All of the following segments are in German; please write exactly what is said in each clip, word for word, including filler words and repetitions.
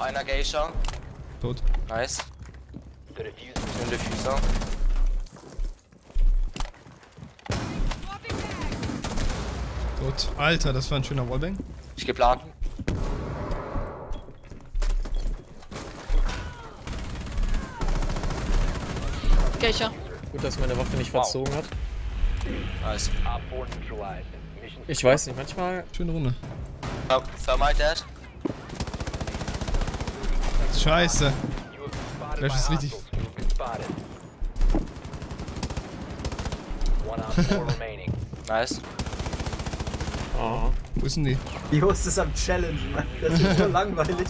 Noch einer Geisha. Tot. Nice. Ich bin Diffuser. Tot. Alter, das war ein schöner Wallbang. Ich geh planten. Geisha. Gut, dass meine Waffe nicht Wow. verzogen hat. Nice. Ich weiß nicht, manchmal... Schöne Runde. Oh, Thermite dead. Scheiße. Flash ist richtig. Nice. Oh. Wo ist denn die? Jost ist am Challenge, Mann. Das ist so langweilig.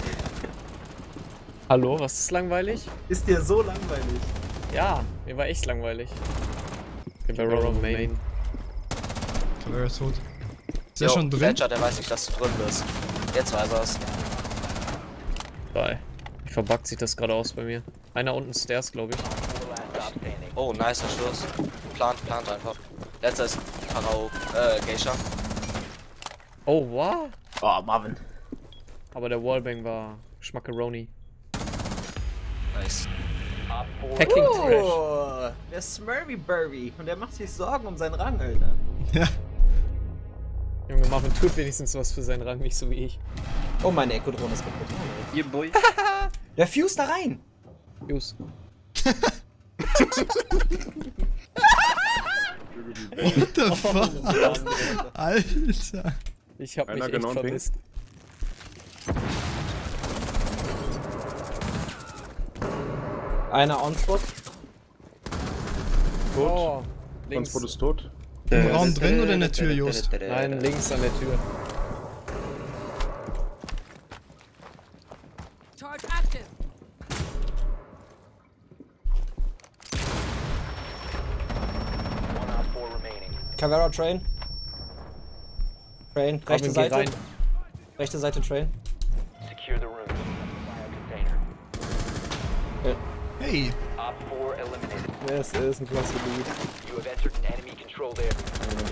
Hallo, was ist langweilig? Ist dir so langweilig? Ja, mir war echt langweilig. Ich bin bei Rorom Main. Caveira ist tot. Ist er Jo, schon drin? Fletcher, der weiß nicht, dass du drin bist. Jetzt weiß er's. Bye. Wie verbuggt sich das gerade aus bei mir? Einer unten Stairs, glaube ich. Oh, nicer Schuss. Plant, plant einfach. Letzter ist Karaoke, äh, Geisha. Oh, wow. Oh, Marvin. Aber der Wallbang war Schmackeroni. Nice. Hacking Trash. Oh, der Smurvy Burby. Und der macht sich Sorgen um seinen Rang, Alter. Ja. Junge, Marvin tut wenigstens was für seinen Rang, nicht so wie ich. Oh, meine Echo-Drohne ist kaputt. Ihr Boy. Der fuse da rein. Use. What the fuck? Alter. Ich hab mich Einer echt genau, vermisst. Einer on-spot. Oh, links. Transport ist tot. Im Raum drin oder in der Tür, Just? Nein, links an der Tür. Charge active. Caveira Train. Train, rechte Marvin, geh Seite. rein. Rechte Seite Train. Secure the room. Biocontainer. Okay. Hey. Op four eliminated. Yes, er ist ein klasse Dude. You have entered an enemy controlled area.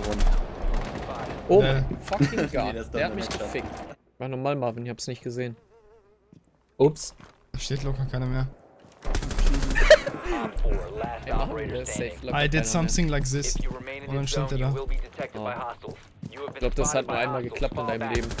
Oh Äh. mein fucking Nee, God. das ist doch Der hat nur mich Matchup. gefickt. War normal, Marvin, ich hab's nicht gesehen. Ups. Da steht locker keiner mehr. Op four, last Ey, Marvin, operator der ist safe. standing. locker I did keiner something like this. If you remain in Und dann this stand zone, er you da. will be detected Oh. by hostiles. You have Ich been glaube, das hat spotted nur by einmal hostiles. geklappt in Fall deinem back. Leben.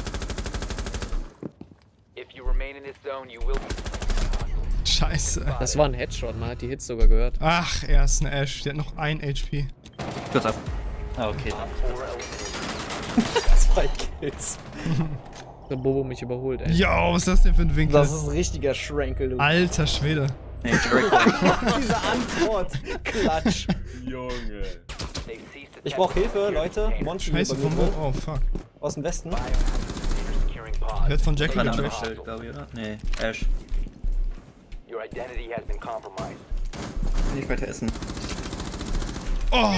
If you remain in this zone, you will be Scheiße. Das war ein Headshot, man hat die Hits sogar gehört. Ach, er ist eine Ash. Der hat noch ein H P. Kurz auf. Ah, okay. Op four eliminated. Zwei Kills. Der Bobo mich überholt, ey. Yo, was ist das denn für ein Winkel? Das ist ein richtiger Schrankel, du. Alter Schwede. Nee, direkt. Diese Antwort. Klatsch. Junge. They've ceased Ich brauch Hilfe, Leute. Monster Scheiße, über mir von wo? drin. Oh, fuck. Aus dem Westen. securing pods. Hört von Jackie Gerade getrackt. angestellt, glaube ich, oder? Nee, Ash. Your identity has been compromised. Nicht weiter essen. Oh,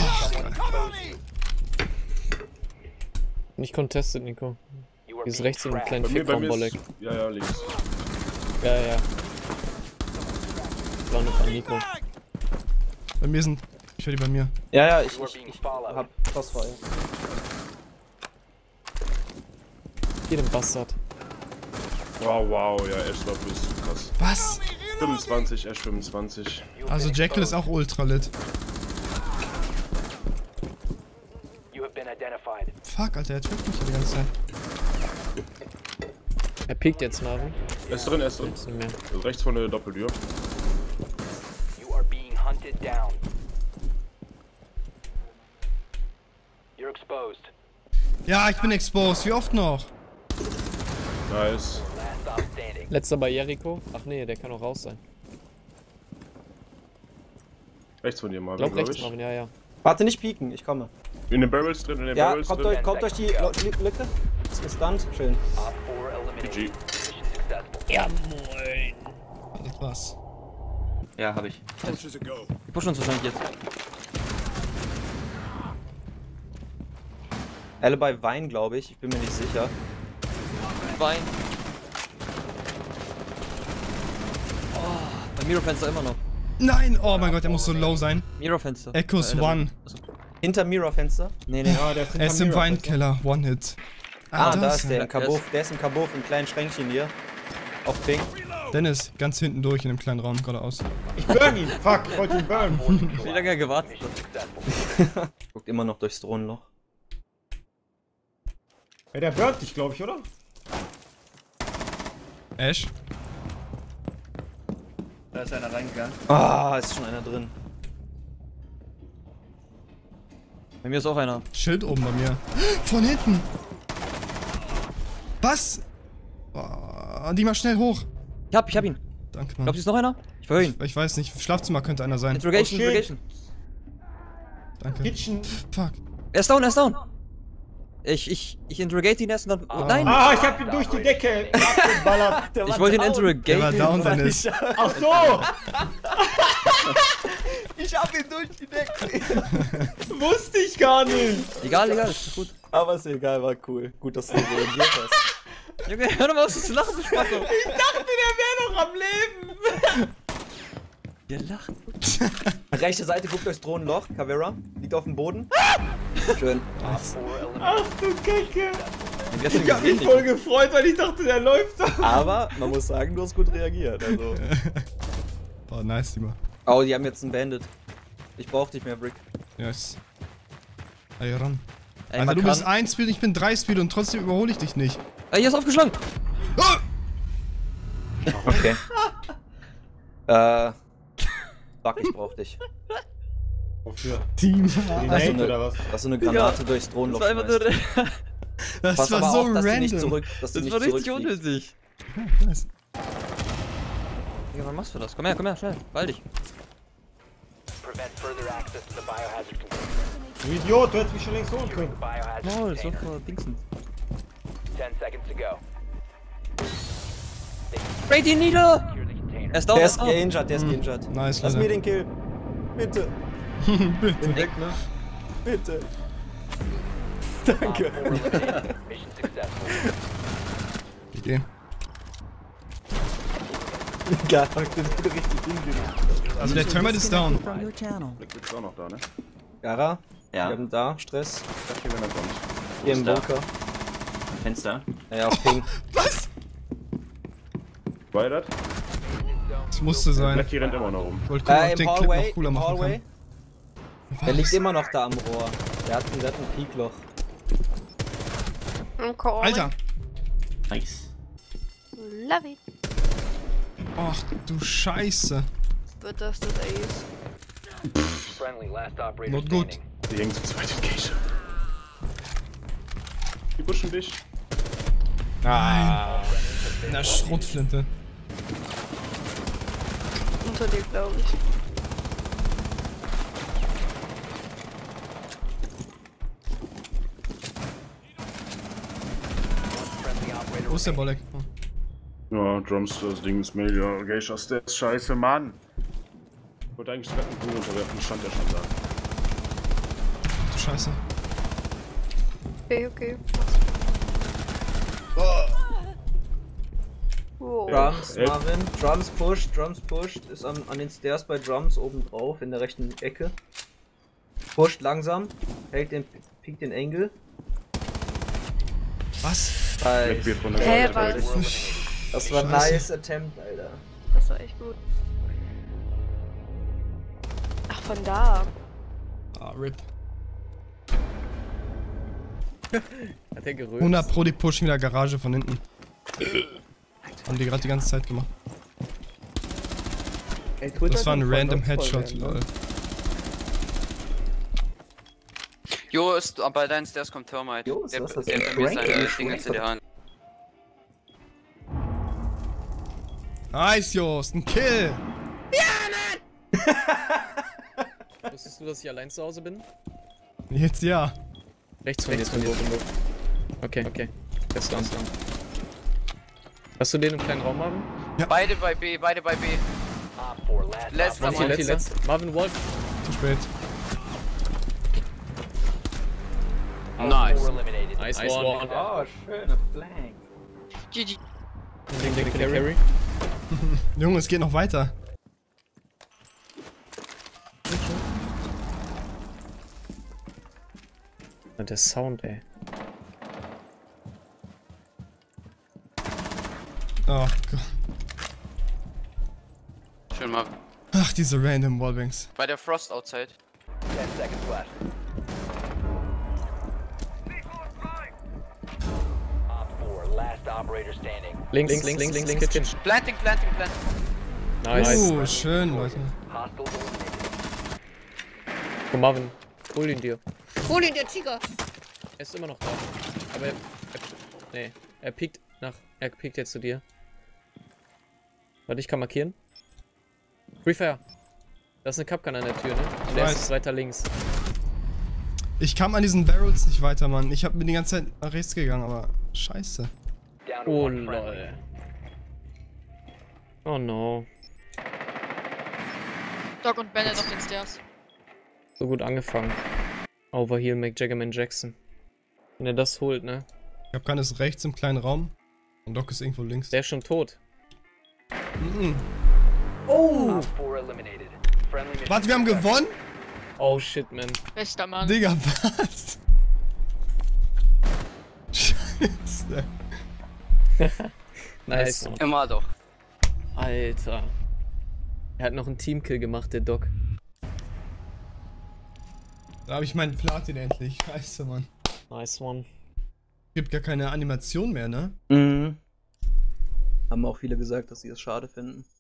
Nicht contested, Nico. You are Hier ist being rechts in einem tracked. kleinen Bei mir, bei mir Fickraum-Bolleck. ist... Ja, ja, links. Ja, ja. War nur von Nico. bei mir sind... Ich höre die bei mir. Ja, ja, ich, You are ich, being ich followed. hab Crossfire. Hier den Bastard. Wow, wow, ja, Ash Doppel ist zu krass. Was? fünfundzwanzig, Ash fünfundzwanzig. You have Also been Jekyll ist exposed. auch ultra lit. You have been identified. Fuck, Alter, er trifft mich hier die ganze Zeit. Er piekt jetzt, Marvin. Er ist drin, er ist drin. Jetzt nicht mehr. Also rechts von der Doppeltür. You are being hunted down. You're exposed. Ja, ich bin exposed. Wie oft noch? Nice. Last stop standing. Letzter bei Jericho. Ach nee, der kann auch raus sein. Rechts von dir, Marvin, Glaub glaube rechts, ich. Marvin, ja, ja. Warte, nicht pieken, ich komme. In den Barrels drin, in den Ja, Barrels kommt drin. durch, kommt durch die Lo- Lü- Lücke. Ist gestunt. Schön. Op four eliminated. G G. Mission successful. Ja, moin. Das war's. Ja, habe ich. Die pushen uns wahrscheinlich jetzt. Alibi Wein, glaube ich. Ich bin mir nicht sicher. Wein. Bei Mirror-Fenster immer noch. Nein! Oh mein Gott, der muss so low sein. Mirror-Fenster. Echoes Äh, da- One. Achso. Hinter Mirror-Fenster. Nee, nee. Ja, der Er ist im Weinkeller. One Hit. Ah, da das- ist der. Ja, Im Kabuff. Der ist im Kabuff, im kleinen Schränkchen hier. Auf Ping. Dennis, ganz hinten durch in dem kleinen Raum geradeaus. Ich burn ihn. Fuck, ich wollte ihn burnen. Wie lange gewartet? Guckt immer noch durchs Drohnenloch. Ja, der burnt dich, glaube ich, oder? Ash? Da ist einer reingegangen. Ah, ist schon einer drin. Bei mir ist auch einer. Schild oben bei mir. Von hinten! Was? Oh, die mal schnell hoch. Ich hab, ich hab ihn. Danke, Mann. Glaubst du, ist noch einer? Ich verhöre ihn. Ich, ich weiß nicht, Schlafzimmer könnte einer sein. Interrogation, Oh, shit. Interrogation. Danke. Kitchen. Fuck. Er ist down, er ist down. Ich, ich, ich interrogate ihn erst und dann. Oh, nein! Ah, ich hab ihn durch die Decke abgeballert. Ich wollte ihn interrogaten. Der war down, Dennis. Ach so! Ich hab ihn durch die Decke. Wusste ich gar nicht. Egal, egal, ist gut. Aber ist egal, war cool. Gut, dass du reagiert hast. Junge, hör doch mal auf so zu lachen, du Spacko. Ich dachte, der wäre noch am Leben. Der lacht. Rechte Seite, guckt durchs Drohnenloch. Caveira liegt auf dem Boden. Schön. Ach du Kacke. Wie hast du ihn Ich hab mich gesehen, voll gefreut, weil ich dachte, der läuft da. Aber man muss sagen, du hast gut reagiert. Also. Boah, nice, Dima. Oh, die haben jetzt einen Bandit. Ich brauch dich mehr, Brick. Yes. Ey, ran. Ey, Alter, man du bist kann- ein Speed, ich bin drei Speed und trotzdem überhole ich dich nicht. Ey, hier ist aufgeschlagen. Ah! Okay. äh. Fuck, ich brauch dich. Wofür? Team. Hast du Grenade eine, oder was? dass du eine Granate durchs Das Drohnenloch war einfach nur. schmeißt. Das Pass war aber so auf, dass du nicht random. zurück, dass du Das nicht war richtig zurückfliegst. unnötig. Ja, nice. Ja, wann machst du das? Komm her, komm her, schnell. Beeil dich. Prevent further access to the biohazard container. Du Idiot, du hättest mich schon längst holen The können. biohazard Oh, das ist container. doch vor Dingsen. Ten seconds to go. Spray ihn nieder! Secure the container. Er ist down, Der er ist ist down. geinjured, der ist geinjured. Nice, Lass Leute. mir den Kill. Bitte. Bitte. Weg, ne? Bitte. Op four eliminated. Mission successful. Idee. Geil, das tut richtig hingehen. Also der Termite ist down. Blick ist auch noch da, ne? Gara, Ja. wir haben da Stress. Sag dir, wenn er kommt. Hier im da? Bunker. Fenster. Ja, auf Ping. Was? War das? Das musste sein. Blackie rennt immer noch rum. Ich wollte gucken, Äh, ob im den Clip Hallway, noch cooler im machen Hallway. kann. Der liegt immer noch da am Rohr. Der hat ein, der hat ein Peakloch. I'm calling. Alter! Nice. Love it. Ach du Scheiße. Wird das das Ace? Friendly, last operator Not good. standing. Die hängen zu zweit in Geisha. Die pushen dich. Ah. In der Schrotflinte. Unter dir, glaube ich. Friendly operator Wo ist der remaining. Bolek? Oh. Ja, Drums, das Ding ist mega. Geisha, der ist scheiße, Mann. Ich wollte eigentlich gerade einen Kuh unterwerfen, stand der schon da. Ach du Scheiße. Okay, okay. Wow. Drums, Äh. Marvin. Drums pusht, Drums pusht. Ist an, an den Stairs bei Drums oben drauf in der rechten Ecke. Pusht langsam. Hält den, piekt den Angle. Was? Nice. Blackbeard von der Hä, Seite. was? direkt. Das war Scheiße. nice Attempt, Alter. Das war echt gut. Ach, von da. Ah, RIP. Hat der gerölt? hundert Pro, die pushen wieder Garage von hinten. Haben die gerade die ganze Zeit gemacht. Ey, Twitter Das war ein kann voll random nutzvoll Headshot, werden, ne? lol. Jo, ist, bei deinen Stairs kommt Termite. Jo, ist der das das? der Ein hat bei mir Prank? seine Ein Dinge Prank? zu dir an. Nice, Jost, ein Kill! Wusstest du, dass ich allein zu Hause bin? Jetzt ja. Rechts von dir ist Window. Okay, okay. Der ist down. Hast du den im kleinen Raum, Marvin? Beide bei B, beide bei B. Op four, last Letzter operator. Monty, Mann. letzter. letzter. Marvin Wolf. Zu spät. Op Nice. four eliminated. Nice Mission one. successful. Oh, schöne Flank. G G. Den, den, den Carry. Junge, es geht noch weiter. Der Sound, ey. Oh Gott. Chill mal. Ach, diese random Wallbangs. Bei der Frost outside. Ten seconds left. Op four, last operator standing. Links, links, links, links, links, Kitchen. Planting, planting, planting. Nice. Oh, schön, Leute. Hostiles eliminated. Komm, Marvin. Hol ihn dir. Hol ihn dir, Tiger! Er ist immer noch da. Aber er... er nee, er piekt nach... Er piekt jetzt zu dir. Warte, ich kann markieren. Free Fire. Da ist eine Cupgun an der Tür, ne? Und der ist weiter links. Ich kam an diesen Barrels nicht weiter, Mann. Ich hab mir die ganze Zeit nach rechts gegangen, aber scheiße. Down to Oh one friendly. lol. Oh no. Doc und Bennett auf den Stairs. So gut angefangen. Overheal McJaggerman Jackson. Wenn er das holt, ne? Cupgun ist rechts im kleinen Raum. Und Doc ist irgendwo links. Der ist schon tot. Mhm. Op four eliminated. Friendly mission Warte, wir haben success. gewonnen? Oh shit, man. Bester Mann. Digga, was? Scheiße. Nice. Mann. Immer doch. Alter. Er hat noch einen Teamkill gemacht, der Doc. Da habe ich meinen Platin endlich. Scheiße, Mann. Nice one. Gibt gar keine Animation mehr, ne? Mhm. Haben auch viele gesagt, dass sie es schade finden.